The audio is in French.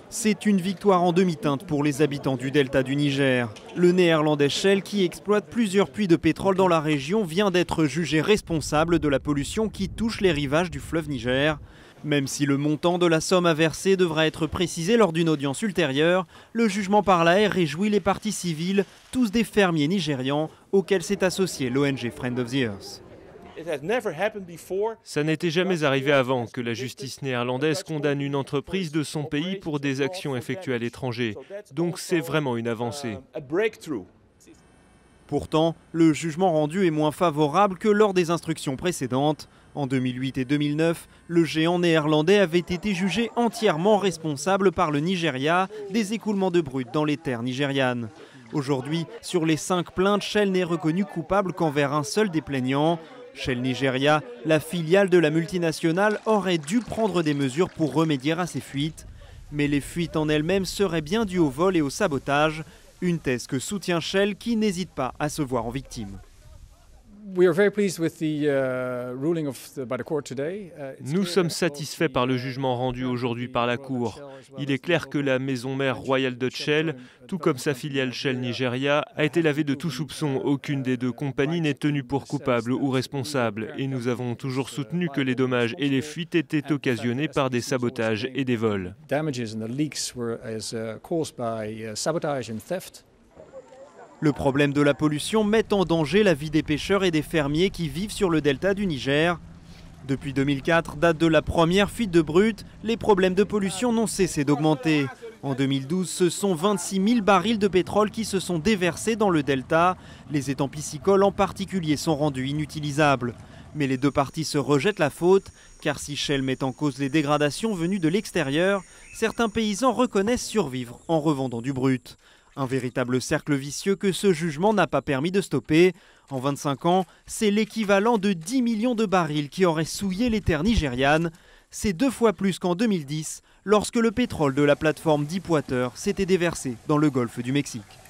C'est une victoire en demi-teinte pour les habitants du delta du Niger. Le néerlandais Shell, qui exploite plusieurs puits de pétrole dans la région, vient d'être jugé responsable de la pollution qui touche les rivages du fleuve Niger. Même si le montant de la somme à verser devra être précisé lors d'une audience ultérieure, le jugement par l'AR réjouit les parties civiles, tous des fermiers nigérians auxquels s'est associé l'ONG Friend of the Earth. Ça n'était jamais arrivé avant que la justice néerlandaise condamne une entreprise de son pays pour des actions effectuées à l'étranger. Donc c'est vraiment une avancée. Pourtant, le jugement rendu est moins favorable que lors des instructions précédentes. En 2008 et 2009, le géant néerlandais avait été jugé entièrement responsable par le Nigeria des écoulements de brut dans les terres nigérianes. Aujourd'hui, sur les 5 plaintes, Shell n'est reconnu coupable qu'envers un seul des plaignants. Shell Nigeria, la filiale de la multinationale, aurait dû prendre des mesures pour remédier à ces fuites. Mais les fuites en elles-mêmes seraient bien dues au vol et au sabotage, une thèse que soutient Shell qui n'hésite pas à se voir en victime. Nous sommes satisfaits par le jugement rendu aujourd'hui par la Cour. Il est clair que la maison mère Royal Dutch Shell, tout comme sa filiale Shell Nigeria, a été lavée de tout soupçon. Aucune des deux compagnies n'est tenue pour coupable ou responsable. Et nous avons toujours soutenu que les dommages et les fuites étaient occasionnés par des sabotages et des vols. Le problème de la pollution met en danger la vie des pêcheurs et des fermiers qui vivent sur le delta du Niger. Depuis 2004, date de la première fuite de brut, les problèmes de pollution n'ont cessé d'augmenter. En 2012, ce sont 26 000 barils de pétrole qui se sont déversés dans le delta. Les étangs piscicoles en particulier sont rendus inutilisables. Mais les deux parties se rejettent la faute, car si Shell met en cause les dégradations venues de l'extérieur, certains paysans reconnaissent survivre en revendant du brut. Un véritable cercle vicieux que ce jugement n'a pas permis de stopper. En 25 ans, c'est l'équivalent de 10 millions de barils qui auraient souillé les terres nigérianes. C'est 2 fois plus qu'en 2010, lorsque le pétrole de la plateforme Deepwater s'était déversé dans le golfe du Mexique.